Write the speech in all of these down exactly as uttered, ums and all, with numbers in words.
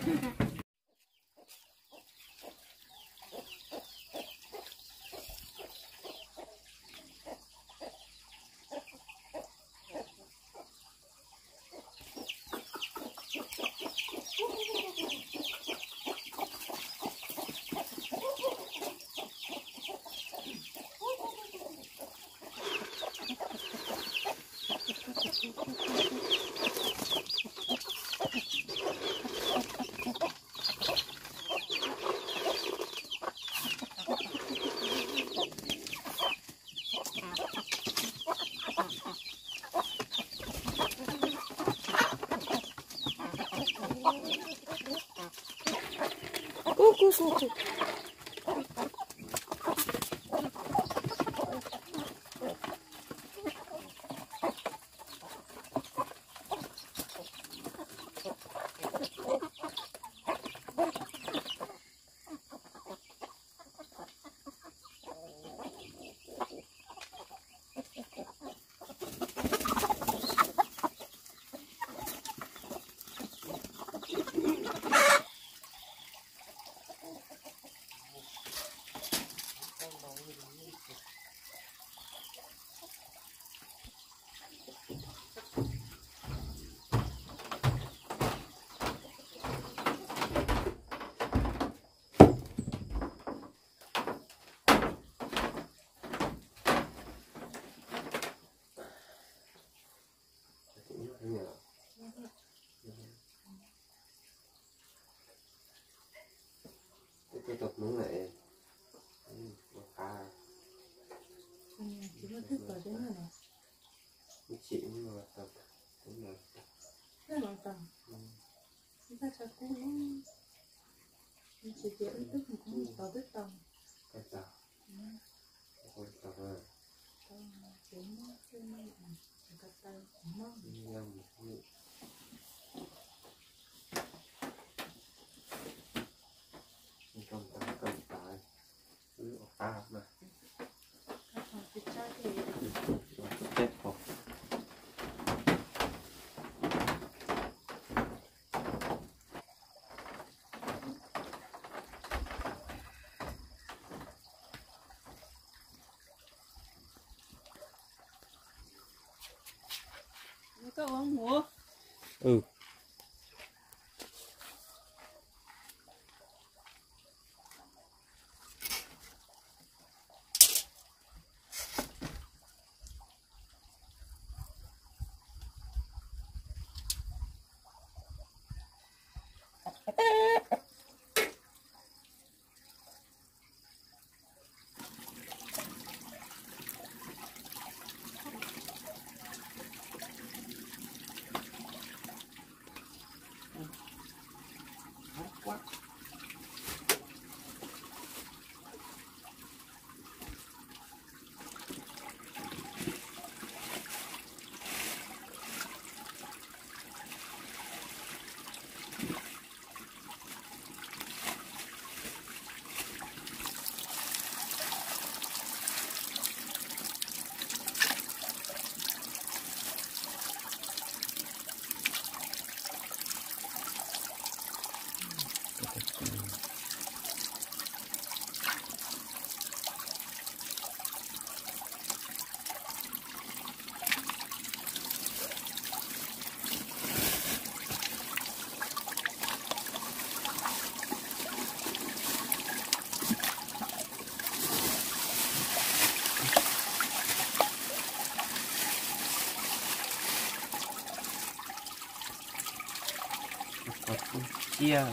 Cu, cu, cu. Tiếp tục nướng lại à Chỉ có thức vào đến rồi này. chị nhưng mà tập cũng là Rất là tầm. Chúng ta cho cô nó chỉ chỉ ý thức một con tàu biết tầm. cái tàu con tàu rồi Tàu chỉ nó cái nó cái tay nó nhầm con tàu con tàu cứ à mà chết rồi có uống ngủ. Ừ. Quá. Chia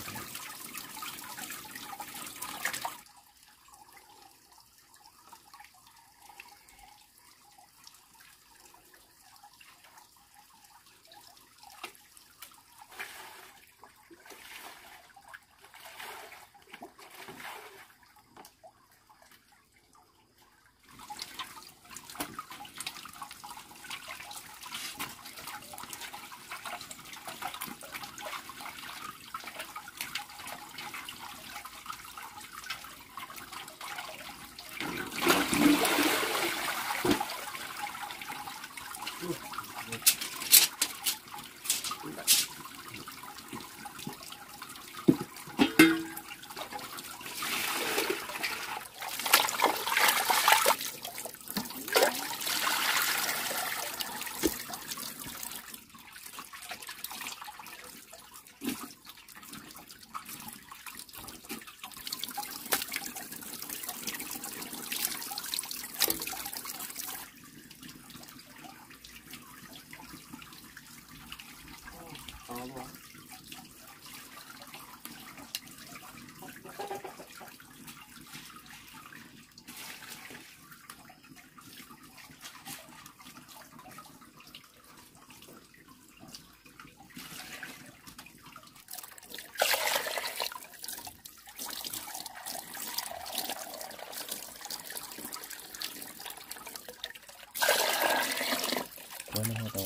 khó quá. Quá nó hoạt động.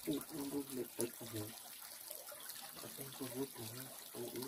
Ui, nó đun liệt tới cả rồi. Ở trong có hút nó, ôi ui.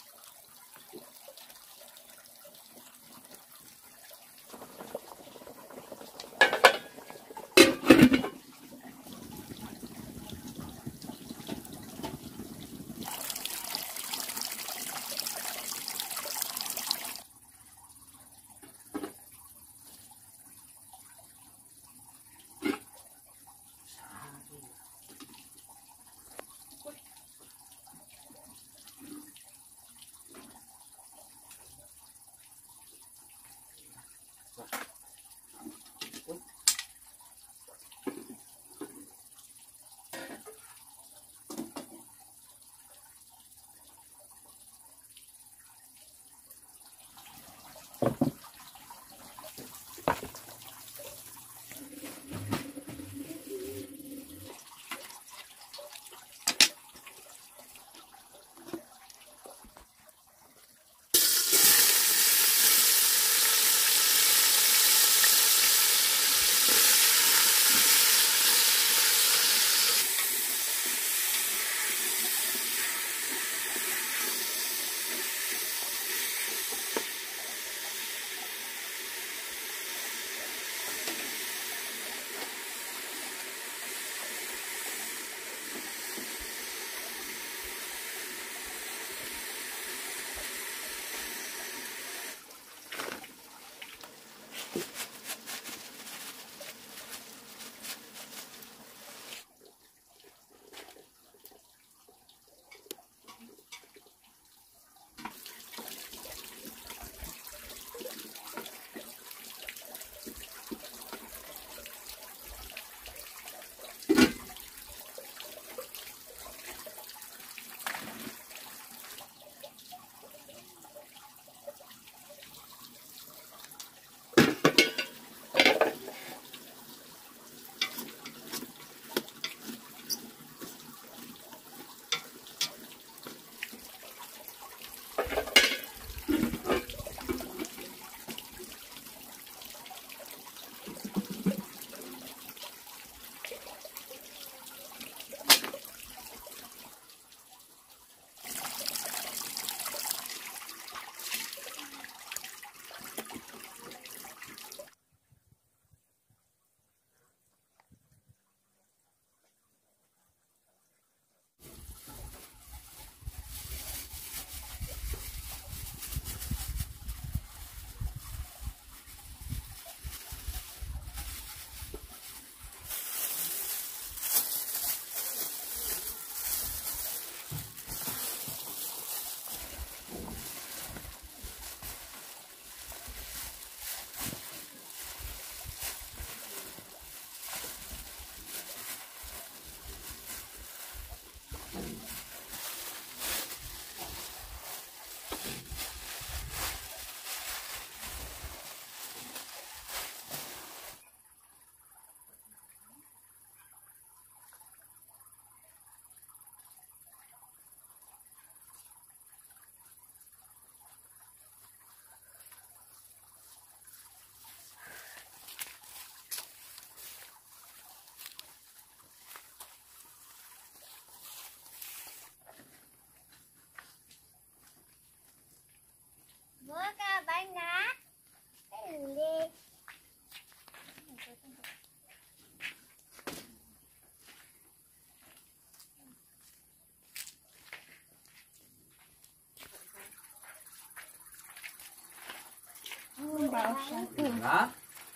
Bảo sáng tử. Đó.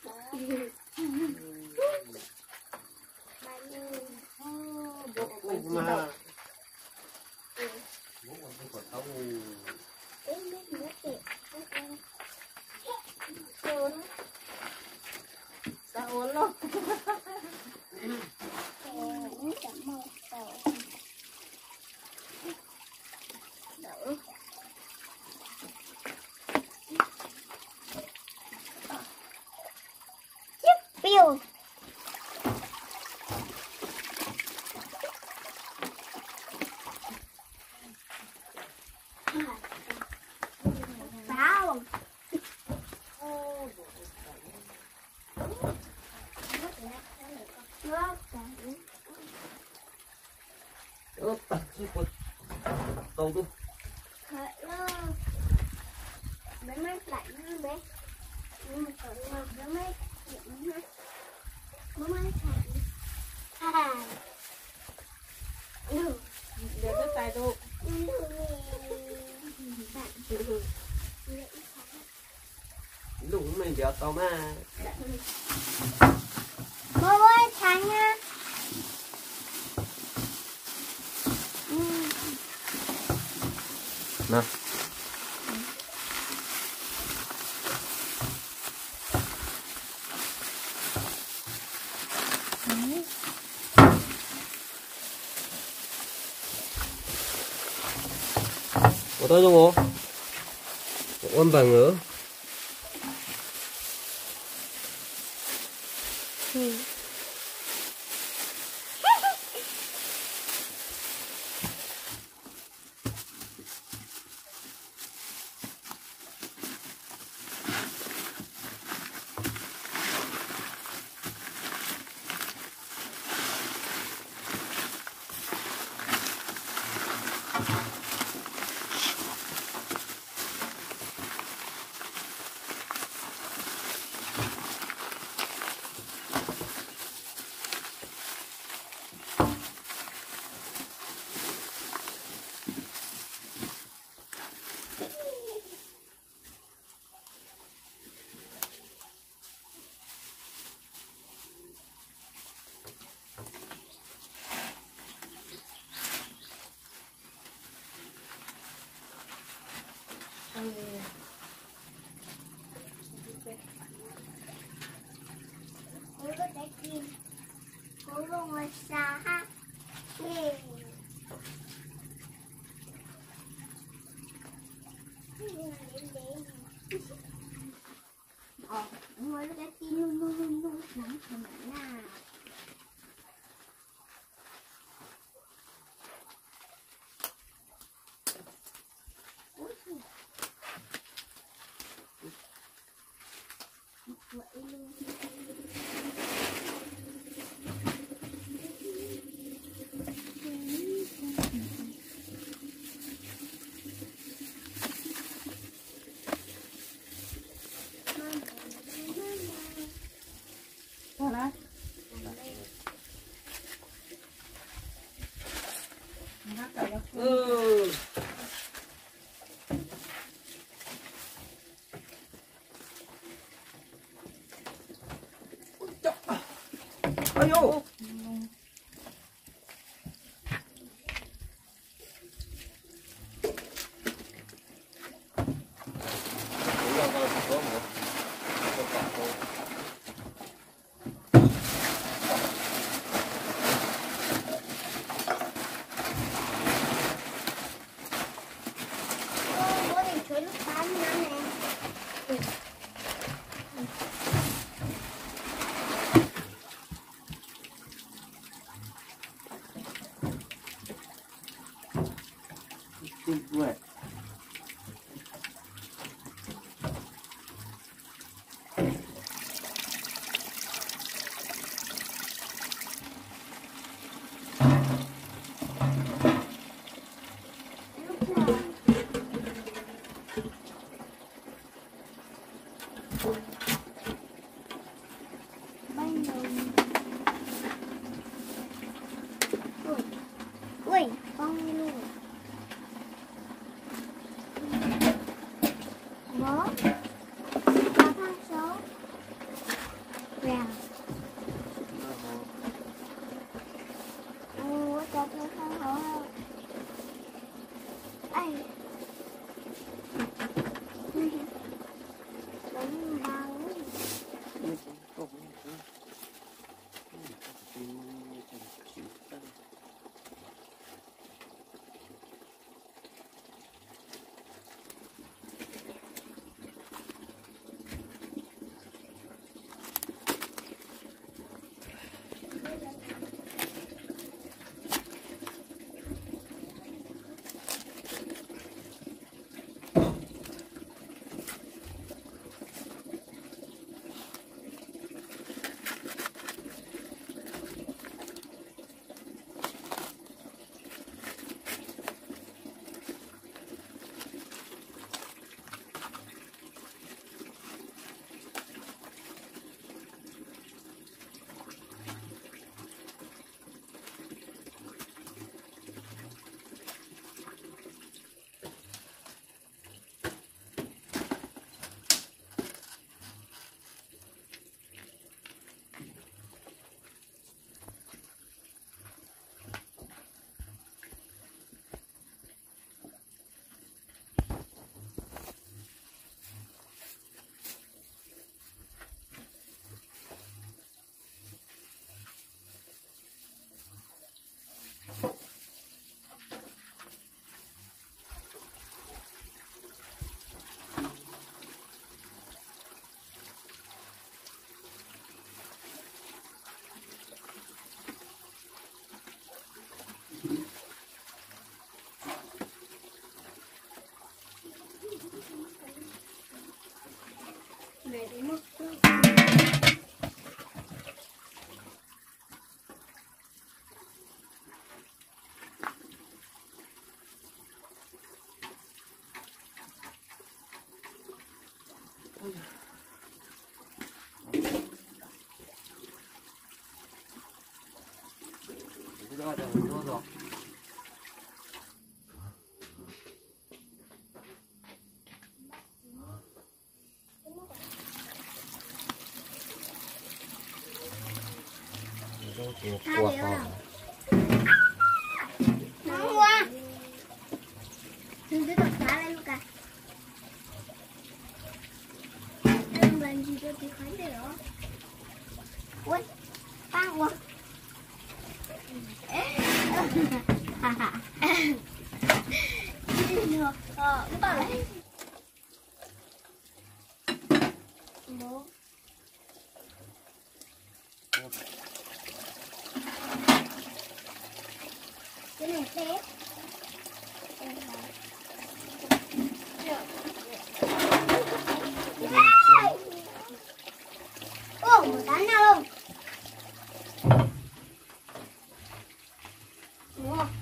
Ui mà. Bố còn không có tao. Sao uống luôn. Bill. Wow. ơ tật chứ quên câu tôi Thật đó. Bé mát lạnh đó bé. Nhưng mà cậu mà bé mát lạnh đó. Bé mát lạnh. À. Ừ. Để đứt tay tôi. lúc mình béo to mà Bố ơi thằng nha. nào có tới không cô? Ôn bằng nữa. Ừ. Cô có trái tim. Cô có ngôi sao ha. Yeah. Ờ, ngôi trái tim luôn luôn luôn luôn nắm thầm nào. Vậy luôn. Thôi đó. Hát cậu đó. Ừ. Ôi dồi. Bố định chuối lúc tám năm nè. Ừ. Quẹt. Bánh nồng. Ui. Ui, con luôn. Bố. Ba tháng số. Rào. Ủa, cho tôi khăn hổ không? Ây. Đúng bao. ra để mình vô rồi. Hai điều nào? Nóng quá. Mình tiếp tục phá lên Luca. Đừng làm gì cho chị khánh được. Ui, tăng quá. Được, ờ, cái tao lấy. Bố. Cái này tép. Ồ, một cắn nào luôn. Đúng không?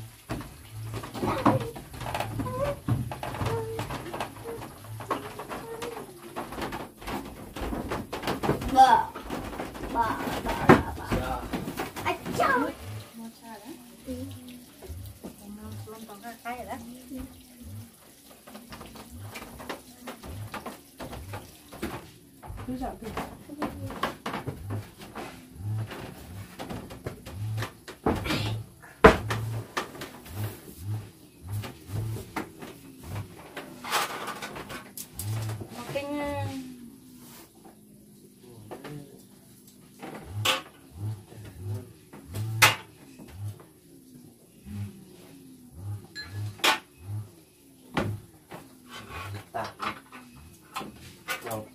Bờ. Bờ, bờ, bờ, bờ. À, chào. Mua xa đó. Ừ. Còn còn cái cái rồi đó. Ừ. Cứ dọn thì. Một cái Tạt dầu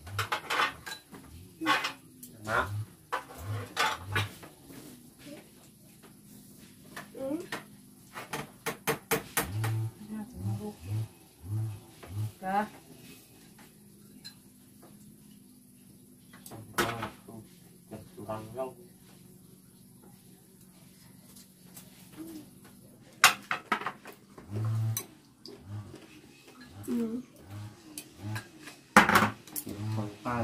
má Ừ. Kìa. bằng rau Ừ. bằng tay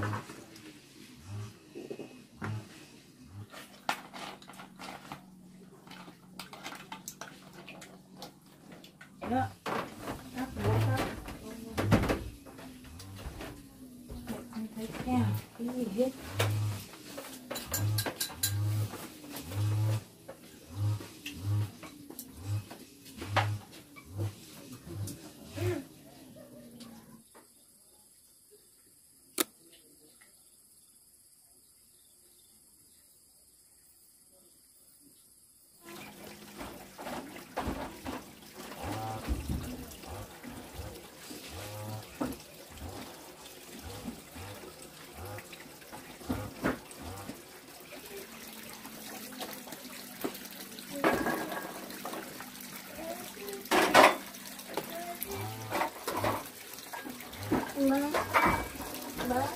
Đó. Đó, bố đó. Không thấy kèo cái gì hết. Bơ. Bơ.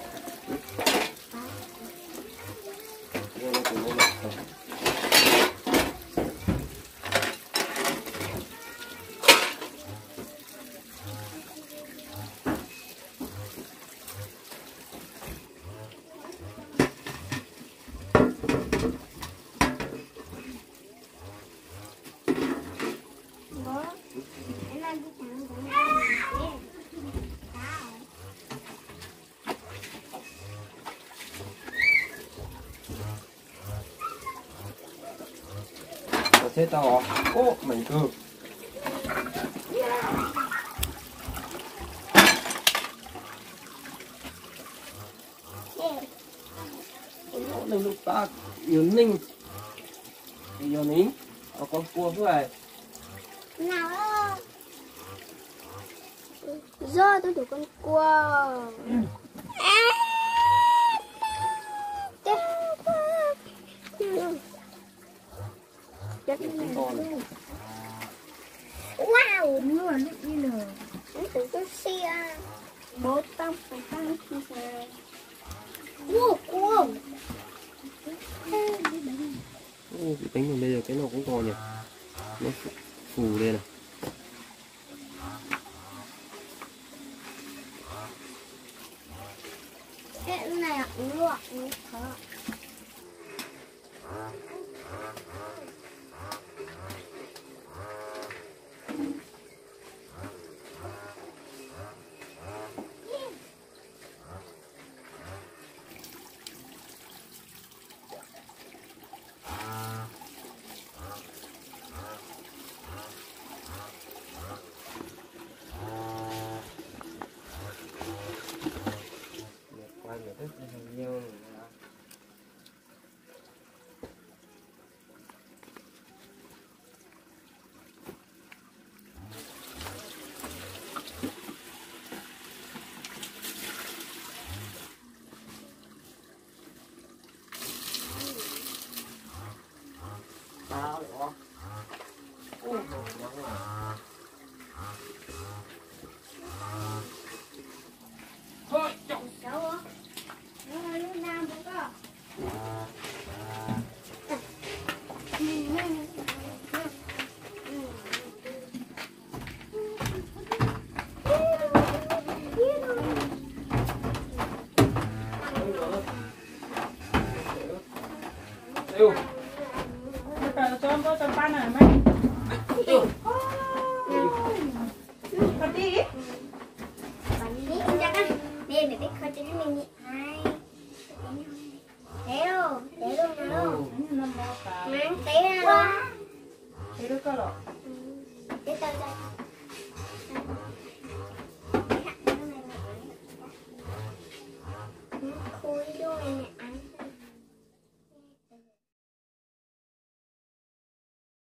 Nghe nó cũng nó không Bơ. Em ăn cái thằng của em. thế tao ô mày cơ đừng lúc ta yếu ninh yếu nín ở con cua vậy Nào đó. Do tôi được con cua. À. con Wow, mưa lúc đi nè. Nó từ cái xe. Bố tông phải tăng xe. Cua, cua. ô bị tính rồi bây giờ cái nào cũng còn nhỉ nó phù lên này Cái này là luộc như thế. đó. Ôi, nắng à. Thôi, chồng. Đâu á? Nó ơi, nó nam không có. Yêu. Cái cho em có cho pan này mấy. Yêu. Con đi. Bạn đi con chắc á. Đi để biết coi cho nó mình hai. Té luôn, té luôn nào. Mang té ra luôn. Thế được cơ rồi. Té tao ra.